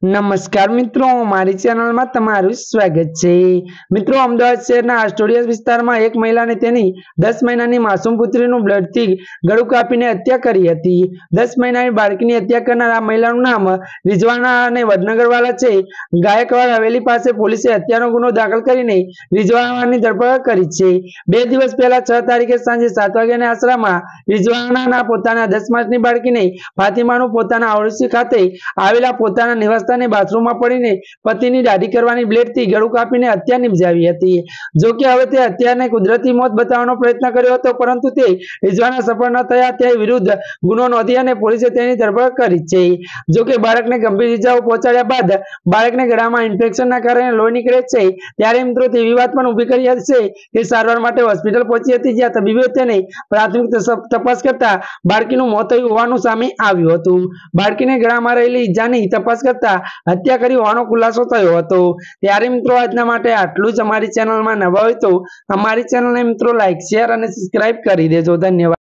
नमस्कार मित्रों, मारी चेनल में तमारुं स्वागत है। मित्रों, अमदावाद शहरना आस्टोडिया विस्तार में एक महिला ने तेनी 10 महीनानी मासूम पुत्रीनुं ब्लडथी गळुं कापीने हत्या करी हती। 10 महीनानी बाळकीनी हत्या करनार आ महिलानुं नाम रिजवाना अने वडनगरवाला छे। गायकवाड हवेली पासे पोलीसे हत्यानो गुनो दाखल करीने रिजवानानी धरपकड करी छे। 2 दिवस पहेला 6 तारीखे सांजे 7 वाग्याना आसरामां रिजवाना पोताना 10 मासनी बाळकीने फातिमानुं पोताना आवड़सी खाते आवेला पोताना निवास बाथरूम में पड़ीने पतिनी दाढ़ी करवानी ब्लेडथी गळुं कापीने हत्या निपजावी हती। जो के हवे ते हत्याने कुदरती मौत बतावવાનો प्रयत्न कर्यो हतो, परंतु ते रिजवाना सफल न थया। ते विरुद्ध गुनो नोंधी अने पोलीसे तेनी धरपकड करी छे। जो के बाळकने गंभीर इजाओ पहोंचाड्या बाद बाळकने गळामां इन्फेक्शनना कारणे लोही निकळे छे। त्यारे मित्रों तेवी वात पण ऊभी करी छे के सारवार माटे होस्पिटल पहोंची हती, ज्यां तबीबे तेने प्राथमिक तपास करता बाळकीनुं मोत थयुं होवानुं सामे आव्युं हतुं। बाळकीने गळामां रहेली इजानी तपास करता हत्या करी होવાનો खुलाસો થયો હતો। ત્યારે મિત્રો આજના માટે આટલું જ। અમારી ચેનલમાં નવા હોય તો અમારી ચેનલને મિત્રો લાઈક, શેર અને સબસ્ક્રાઇબ કરી દેજો। ધન્યવાદ।